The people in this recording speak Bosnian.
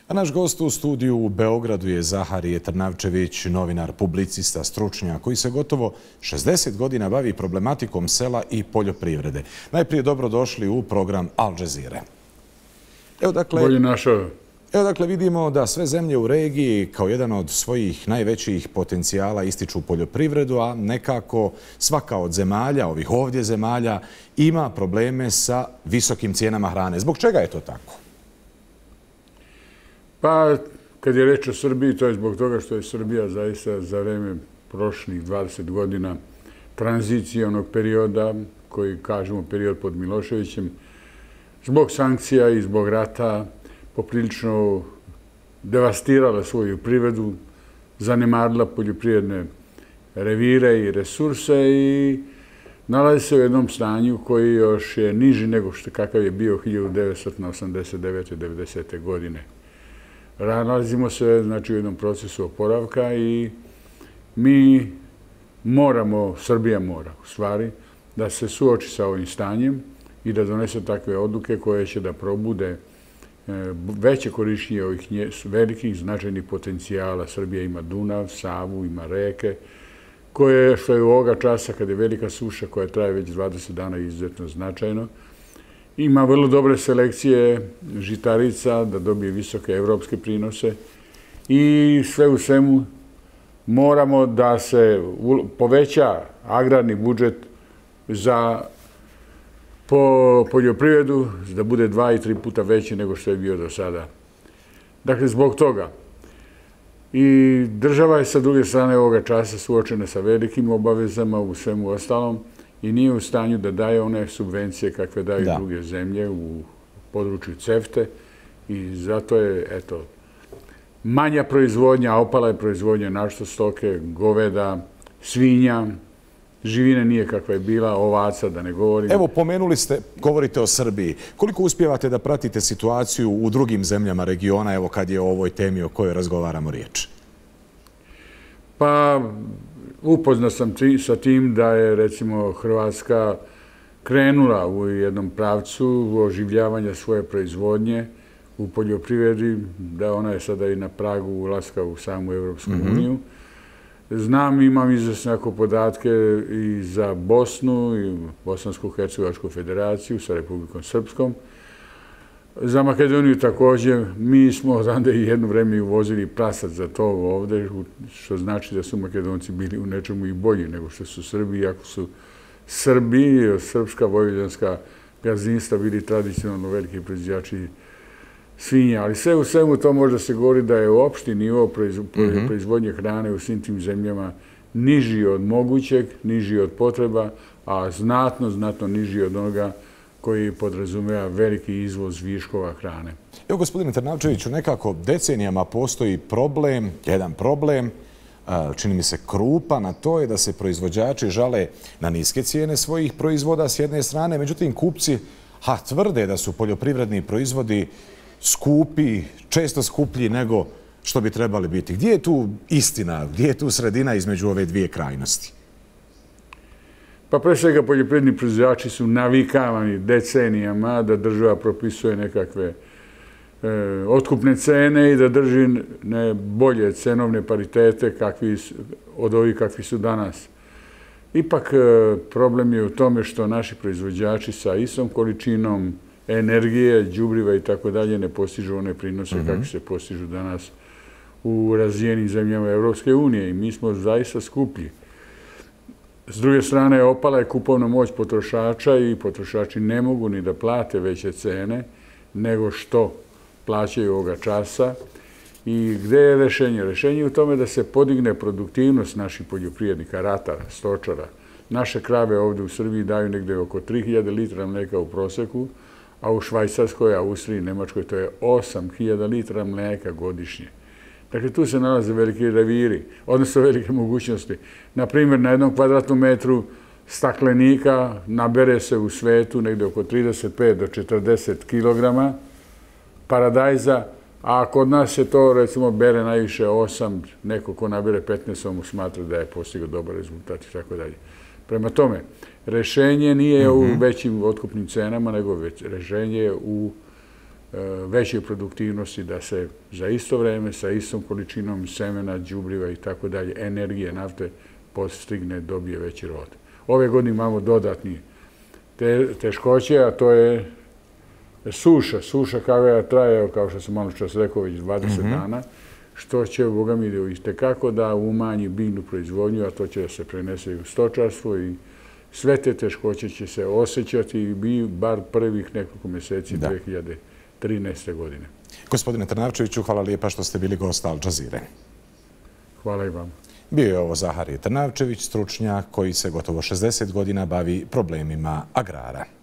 A naš gost u studiju u Beogradu je Zaharije Trnavčević, novinar, publicista, stručnjak koji se gotovo 60 godina bavi problematikom sela i poljoprivrede. Najprije dobrodošli u program Al Jazeera. Bolje našao. Evo dakle vidimo da sve zemlje u regiji kao jedan od svojih najvećih potencijala ističu poljoprivredu, a nekako svaka od zemalja, ovih ovdje zemalja, ima probleme sa visokim cijenama hrane. Zbog čega je to tako? Pa, kad je reč o Srbiji, to je zbog toga što je Srbija zaista za vreme prošlih 20 godina tranzicionog perioda, koji kažemo period pod Miloševićem, zbog sankcija i zbog rata poprilično devastirala svoju privredu, zanemarila poljoprivredne revire i resurse i nalazi se u jednom stanju koji još je niži nego kakav je bio 1989. 90. godine. Nalazimo se u jednom procesu oporavka i mi moramo, Srbija mora u stvari, da se suoči sa ovim stanjem i da donese takve odluke koje će da probude veće korištenje ovih velikih značajnih potencijala. Srbija ima Dunav, Savu, ima reke, koje, što je u ovoga časa, kada je velika suša koja traje već 20 dana, izuzetno značajno, ima vrlo dobre selekcije žitarica da dobije visoke evropske prinose i sve u svemu moramo da se poveća agrarni budžet za poljoprivredu, da bude 2 i 3 puta veći nego što je bio do sada. Dakle, zbog toga. I država je sa druge strane ovoga časa suočena sa velikim obavezama u svemu ostalom i nije u stanju da daje one subvencije kakve daju druge zemlje u području CEFTA i zato je, eto, manja proizvodnja, a opala je proizvodnja našto stoke, goveda, svinja, živine nije kakva je bila, ovaca, da ne govorim. Evo, pomenuli ste, govorite o Srbiji. Koliko uspijevate da pratite situaciju u drugim zemljama regiona, evo kad je o ovoj temi o kojoj razgovaramo riječ? Pa, upoznat sam sa tim da je, recimo, Hrvatska krenula u jednom pravcu oživljavanja svoje proizvodnje u poljoprivredi, da ona je sada i na pragu ulaska u samu Evropsku uniju. Znam, imam izvesne podatke i za Bosnu i Bosansko-Hercegovačku federaciju sa Republikom Srpskom. Za Makedoniju također. Mi smo odande i jedno vreme uvozili prasac za to ovdje, što znači da su Makedonci bili u nečemu i bolji nego što su Srbi, iako su Srbi, srpska, vojvođanska gazdinstva bili tradicionalno veliki proizvođači svinja, ali sve u svemu to možda se govori da je opšti nivo proizvodnje hrane u svim tim zemljama niži od mogućeg, niži od potreba, a znatno niži od onoga koji podrazumeva veliki izvoz viškova hrane. Evo, gospodine Trnavčeviću, nekako decenijama postoji jedan problem, čini mi se krupan, a to je da se proizvođači žale na niske cijene svojih proizvoda s jedne strane, međutim kupci tvrde da su poljoprivredni proizvodi skupi, često skuplji nego što bi trebali biti. Gdje je tu istina, gdje je tu sredina između ove dvije krajnosti? Pa pre svega poljoprivredni proizvođači su navikavani decenijama da država propisuje nekakve otkupne cene i da drži bolje cenovne paritete od ovih kakvi su danas. Ipak problem je u tome što naši proizvođači sa istom količinom energije, đubriva i tako dalje ne postižu one prinose kakvi se postižu danas u razvijenim zemljama Evropske unije i mi smo zaista skuplji. S druge strane, opala je kupovna moć potrošača i potrošači ne mogu ni da plate veće cene nego što plaćaju ovoga časa. I gde je rešenje? Rešenje je u tome da se podigne produktivnost naših poljoprivrednika, ratara, stočara. Naše krave ovdje u Srbiji daju negde oko 3000 litra mlijeka u proseku, a u Švajcarskoj, Austriji i Nemačkoj to je 8000 litra mlijeka godišnje. Dakle, tu se nalaze veliki reviri, odnosno velike mogućnosti. Naprimjer, na 1 kvadratnom metru staklenika nabere se u svetu negde oko 35 do 40 kilograma paradajza, a kod nas je to, recimo, bere najviše 8, neko ko nabere 15, mu smatra da je postigao dobar rezultat i tako dalje. Prema tome, rešenje nije u većim otkupnim cenama, nego rešenje je u veće produktivnosti da se za isto vreme, sa istom količinom semena, đubriva i tako dalje, energije, nafte, postigne, dobije veći rod. Ove godine imamo dodatni teškoće, a to je suša. Suša koja traje, kao što sam malo čas rekao, već 20 dana, što će, Boga mi, itekako da umanji biljnu proizvodnju, a to će da se prenese i u stočarstvo i sve te teškoće će se osjećati i bar prvih nekoliko mjeseci 2013. godine. Gospodine Trnavčeviću, hvala lijepa što ste bili gost Al Jazeere. Hvala i vam. Bio je ovo Zaharije Trnavčević, stručnjak koji se gotovo 60 godina bavi problemima agrara.